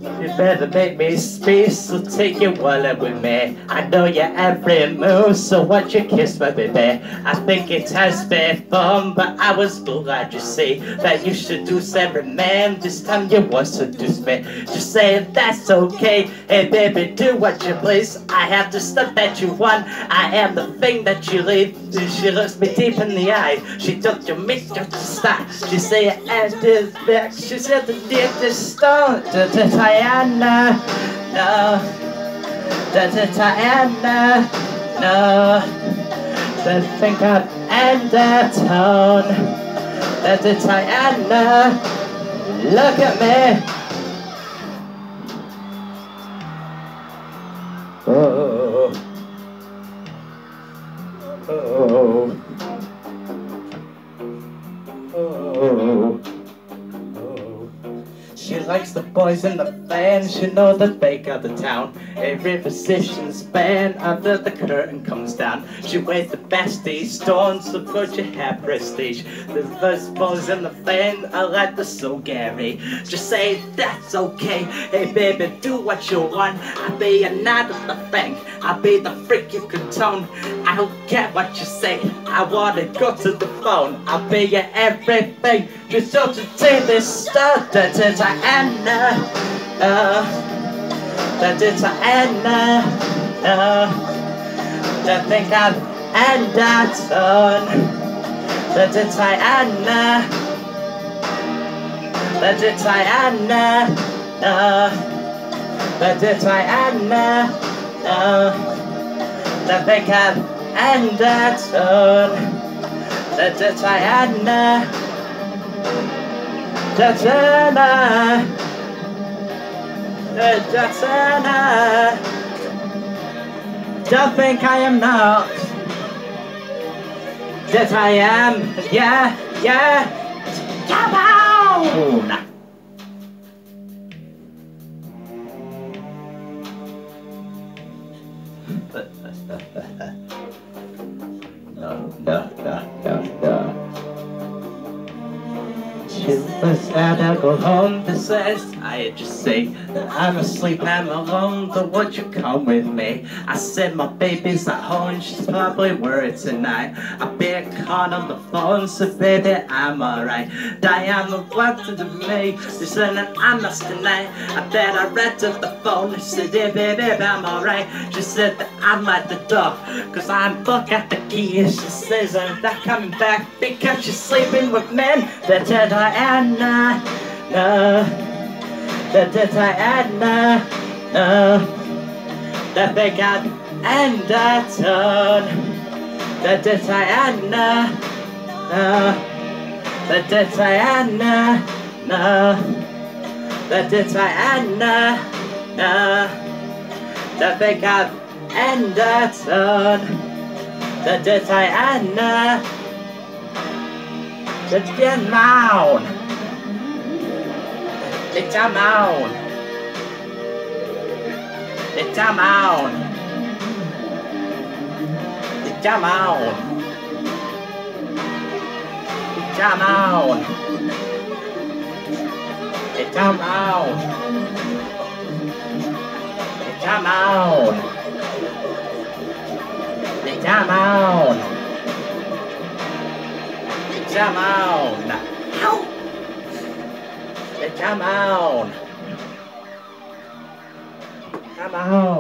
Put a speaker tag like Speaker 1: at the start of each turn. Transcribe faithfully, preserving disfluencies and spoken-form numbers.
Speaker 1: You better make me space, so take your wallet with me. I know your every move, so won't you kiss my baby? I think it has been fun, but I was glad you say that you should do every man. This time you want to seduce me. Just say that's okay. Hey baby, do what you please. I have the stuff that you want. I am the thing that you leave. She looks me deep in the eye. She took your make you stop. She say and this back. She said the deepest stone. Diana, no. Diana, no. The think of and that tone. Diana, look at me. Oh, oh, oh, oh. She likes the boys in the band. She knows that they got the town. Every position's band under the curtain comes down. She wears the best these stones, so put your hair prestige. The first boys in the band are like the so Gary. Just say that's okay. Hey baby, do what you want. I'll be a knight of the bank. I'll be the freak you can tone. I don't care what you say. I wanna go to the phone. I'll be your everything. Just don't you take this stuff. That's it, Diana. Uh, that's it, Diana. Uh, that thing I've and that's on. That's it, Diana. That's it, Diana. Uh, that's it, Diana. Uh, that thing I've and that's on. That's it, Diana. Diana, Diana, don't think I am not. That I am, yeah, yeah, come on! No, no, no, no, no. She was sad, I go home, this says I just say that I'm asleep, I'm alone, but won't you come with me? I said my baby's at home, she's probably worried tonight. I've been caught on the phone, so baby, I'm alright. Diana wanted to me, she said that I must deny. I bet I read to the phone, she said, yeah baby, I'm alright. She said that I'm at the door, cause I'm back at the key. She says I'm not coming back because she's sleeping with men. That's it, Diana, no. That's it, Diana, no. That big God and that's on. That's it, Diana, no. That's it, Diana, no. That's it, Diana, no. That big God and that's on. That's it, Diana. Let's get down. Let's get down. Let's get down. Let's get down. Let's get down. Let's get down. Let's get down. Let's get down. Come on! Ow! Come on! Come on!